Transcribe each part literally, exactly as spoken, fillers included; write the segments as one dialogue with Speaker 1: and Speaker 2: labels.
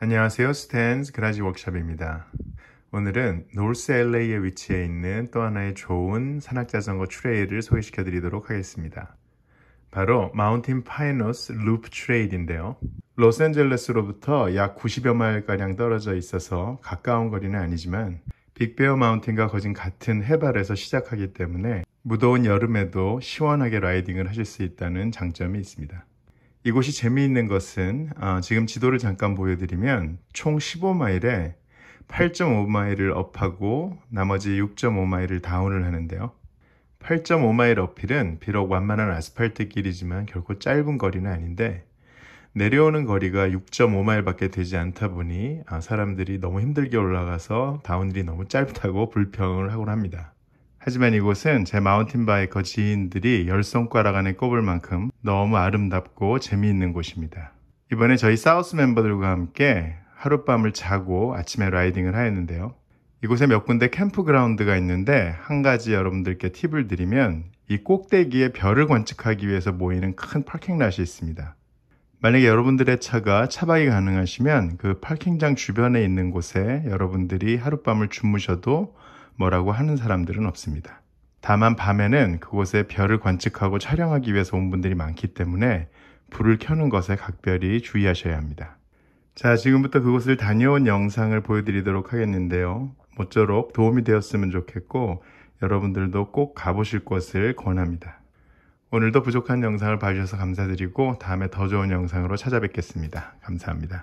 Speaker 1: 안녕하세요. 스탠스 그라지 워크숍입니다. 오늘은 노스 엘에이에 위치해 있는 또 하나의 좋은 산악자전거 트레일을 소개시켜 드리도록 하겠습니다. 바로 마운틴 파이너스 루프 트레일인데요. 로스앤젤레스로부터 약 구십여 마일가량 떨어져 있어서 가까운 거리는 아니지만 빅베어 마운틴과 거진 같은 해발에서 시작하기 때문에 무더운 여름에도 시원하게 라이딩을 하실 수 있다는 장점이 있습니다. 이곳이 재미있는 것은 어, 지금 지도를 잠깐 보여드리면 총 십오 마일에 팔 점 오 마일을 업하고 나머지 육 점 오 마일을 다운을 하는데요. 팔 점 오 마일 어필은 비록 완만한 아스팔트 길이지만 결코 짧은 거리는 아닌데 내려오는 거리가 육 점 오 마일밖에 되지 않다 보니 아, 사람들이 너무 힘들게 올라가서 다운힐이 너무 짧다고 불평을 하곤 합니다. 하지만 이곳은 제 마운틴 바이커 지인들이 열 손가락 안에 꼽을 만큼 너무 아름답고 재미있는 곳입니다. 이번에 저희 사우스 멤버들과 함께 하룻밤을 자고 아침에 라이딩을 하였는데요. 이곳에 몇 군데 캠프그라운드가 있는데 한 가지 여러분들께 팁을 드리면 이 꼭대기에 별을 관측하기 위해서 모이는 큰 파킹랏이 있습니다. 만약에 여러분들의 차가 차박이 가능하시면 그 파킹장 주변에 있는 곳에 여러분들이 하룻밤을 주무셔도 뭐라고 하는 사람들은 없습니다. 다만 밤에는 그곳에 별을 관측하고 촬영하기 위해서 온 분들이 많기 때문에 불을 켜는 것에 각별히 주의하셔야 합니다. 자, 지금부터 그곳을 다녀온 영상을 보여드리도록 하겠는데요. 모쪼록 도움이 되었으면 좋겠고 여러분들도 꼭 가보실 곳을 권합니다. 오늘도 부족한 영상을 봐주셔서 감사드리고 다음에 더 좋은 영상으로 찾아뵙겠습니다. 감사합니다.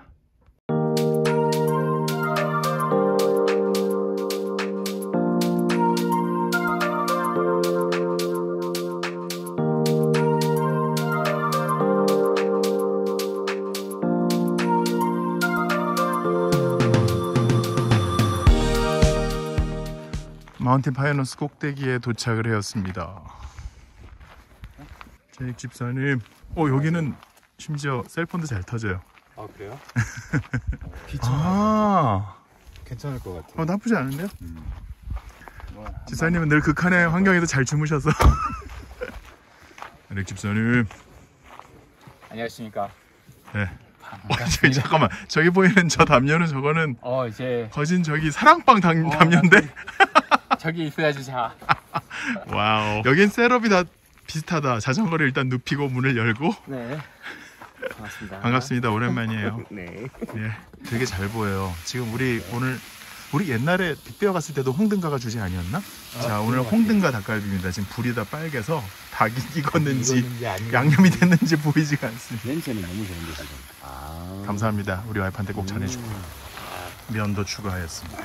Speaker 1: 마운틴 파이너스 꼭대기에 도착을 하였습니다. 제익 집사님, 어 여기는 심지어 셀폰도 잘 터져요.
Speaker 2: 아 그래요?
Speaker 1: 아,
Speaker 2: 괜찮을 것 같아요.
Speaker 1: 어, 나쁘지 않은데요?
Speaker 2: 음. 뭐,
Speaker 1: 집사님은 늘 극한의 환경에서 잘 주무셔서. 제익 집사님.
Speaker 2: 안녕하십니까?
Speaker 1: 네. 어, 저기 잠깐만, 저기 보이는 저 담요는 저거는
Speaker 2: 어 이제
Speaker 1: 거진 저기 사랑방 담,
Speaker 2: 어,
Speaker 1: 담요인데?
Speaker 2: 저기 있어야지 자.
Speaker 1: 와우. 여긴 셋업이 다 비슷하다. 자전거를 일단 눕히고 문을 열고.
Speaker 2: 네. 반갑습니다.
Speaker 1: 반갑습니다. 오랜만이에요.
Speaker 2: 네.
Speaker 1: 예, 되게 잘 보여요. 지금 우리 오늘 우리 옛날에 빅베어 갔을 때도 홍등가가 주제 아니었나? 아, 자, 오늘 홍등가 닭갈비입니다. 지금 불이 다 빨개서 닭이 익었는지 양념이 됐는지 보이지가 않습니다.
Speaker 2: 냄새는 너무 좋은데 지금. 아.
Speaker 1: 감사합니다. 우리 와이프한테 꼭 전해주고.
Speaker 2: 음.
Speaker 1: 면도 추가하였습니다.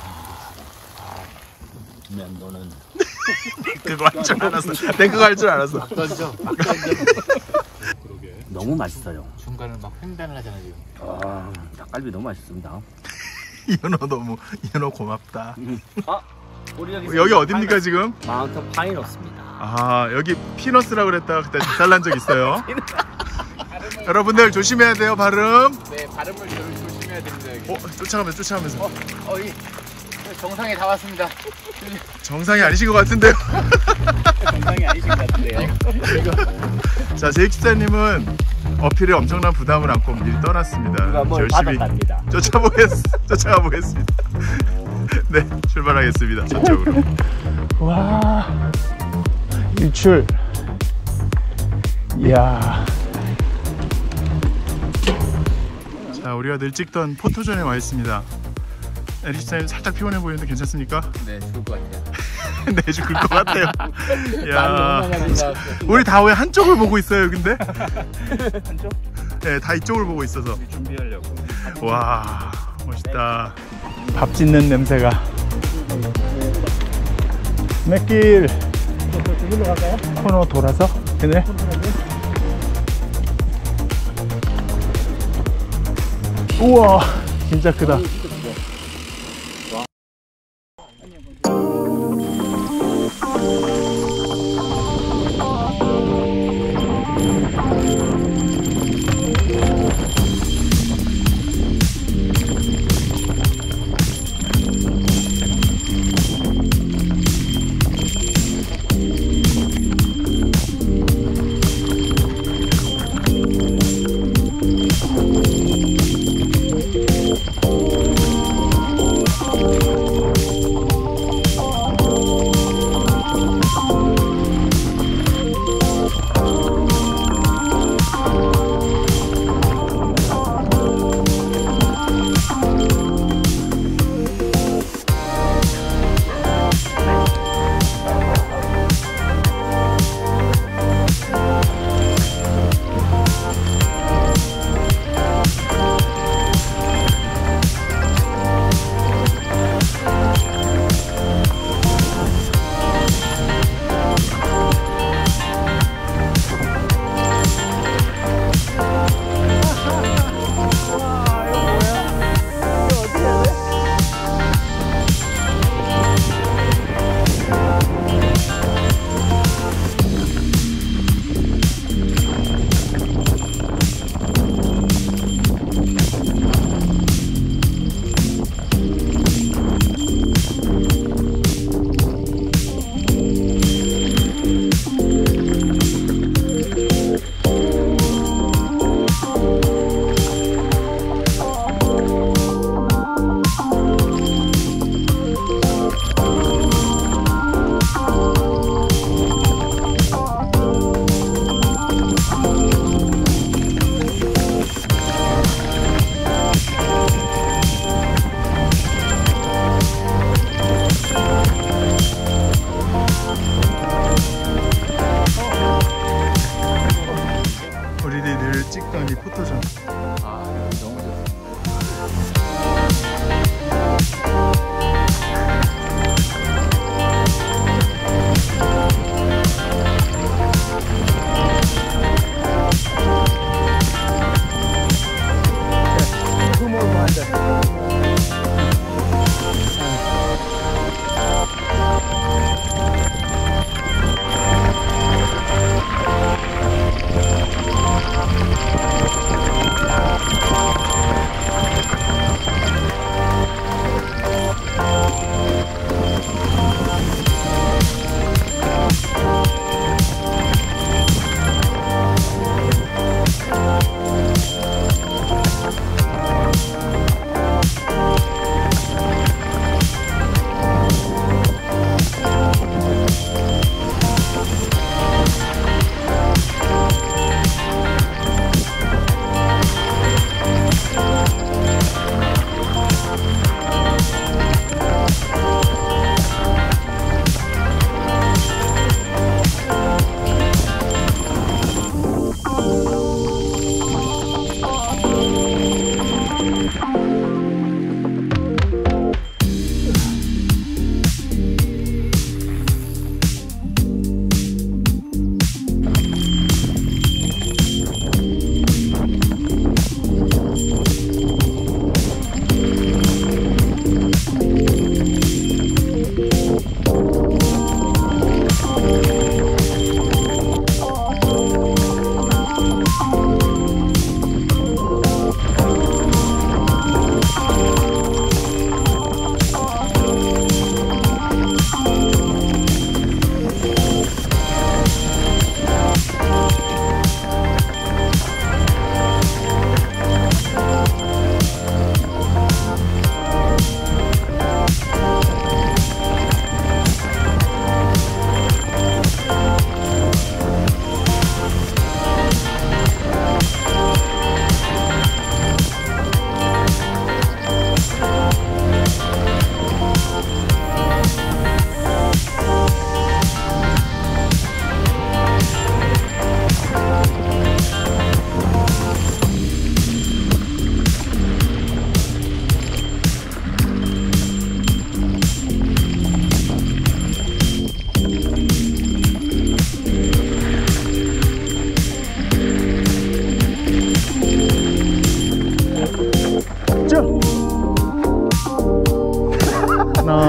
Speaker 2: 면도는
Speaker 1: 그거 할 줄 알았어. 내 그거 할 줄 알았어.
Speaker 2: 막 던져. 막 던져.
Speaker 3: 너무 맛있어요.
Speaker 2: 중간을 막 횡단을 하잖아 지금.
Speaker 3: 아, 닭갈비 너무 맛있습니다.
Speaker 1: 이현호 너무 이현호 고맙다.
Speaker 3: 아, 우리 여기
Speaker 1: 여기 어딥니까 지금?
Speaker 3: 마운틴 파이너스입니다.
Speaker 1: 아, 여기 피너스라고 그랬다가 그때 잘난 적 있어요. 여러분들 조심해야 돼요, 발음.
Speaker 2: 네, 발음을 조심해야 됩니다. 여기.
Speaker 1: 어, 쫓아가면서 쫓아가면서.
Speaker 2: 어, 어, 이 정상에 다 왔습니다.
Speaker 1: 정상이 아니신 것 같은데요.
Speaker 3: 정상이 아니신 것 같은데요.
Speaker 1: 자, 제익 집사님은 어필에 엄청난 부담을 안고 미리 떠났습니다.
Speaker 3: 한번 받아갑니다.
Speaker 1: 쫓아보겠, 쫓아가 보겠습니다. 네, 출발하겠습니다. 저쪽으로. 와, 일출. 이야. 자, 우리가 늘 찍던 포토존에 와 있습니다. 에릭 집사님 살짝 피곤해 보이는데 괜찮습니까?
Speaker 2: 네, 죽을 것 같아요.
Speaker 1: 네, 죽을 것 같아요. 야, 우리 다 왜 한쪽을 보고 있어요, 근데?
Speaker 3: 한쪽?
Speaker 1: 네, 다 이쪽을 보고 있어서.
Speaker 3: 준비하려고.
Speaker 1: 와, 멋있다. 밥 짓는 냄새가. 맷길.
Speaker 3: 저기로 갈까요?
Speaker 1: 코너 돌아서? 네. 우와, 진짜 크다.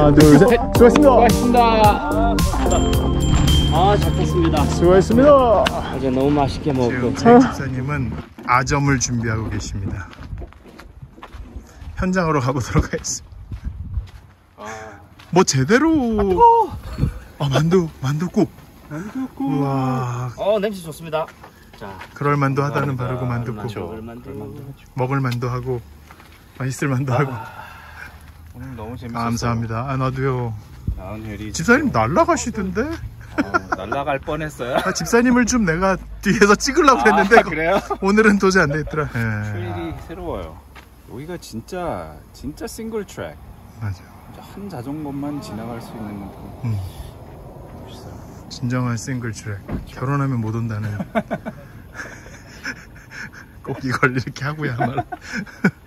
Speaker 1: 하나, 둘, 셋. 수고하셨습니다.
Speaker 2: 수고하셨습니다.
Speaker 3: 아, 잘 탔습니다.
Speaker 1: 수고하셨습니다.
Speaker 3: 어제 너무 맛있게 먹고.
Speaker 1: 지금 제 집사님은 아점을 준비하고 계십니다. 현장으로 가보도록 하겠습니다. 뭐 제대로. 아, 만두, 만두국. 만두국. 우와.
Speaker 3: 어, 냄새 좋습니다. 자,
Speaker 1: 그럴 만도 하다는 바르고 만두국.
Speaker 3: 먹을 만두.
Speaker 1: 먹을 만도 하고 맛있을 만도 하고.
Speaker 4: 오늘 너무 재밌었어요.
Speaker 1: 감사합니다. 아, 나도요.
Speaker 4: 나은혈이
Speaker 1: 집사님 날라가시던데?
Speaker 4: 어, 날아갈 뻔했어요.
Speaker 1: 아, 집사님을 좀 내가 뒤에서 찍으려고 했는데
Speaker 4: 아, 그래요?
Speaker 1: 오늘은 도저히 안 되겠더라. 예.
Speaker 4: 트랙이 새로워요. 여기가 진짜 진짜 싱글 트랙.
Speaker 1: 맞아요.
Speaker 4: 한 자전거만 지나갈 수 있는 그
Speaker 1: 음.
Speaker 4: 멋있어요.
Speaker 1: 진정한 싱글 트랙. 결혼하면 못 온다는. 꼭 이걸 이렇게 하고야말로.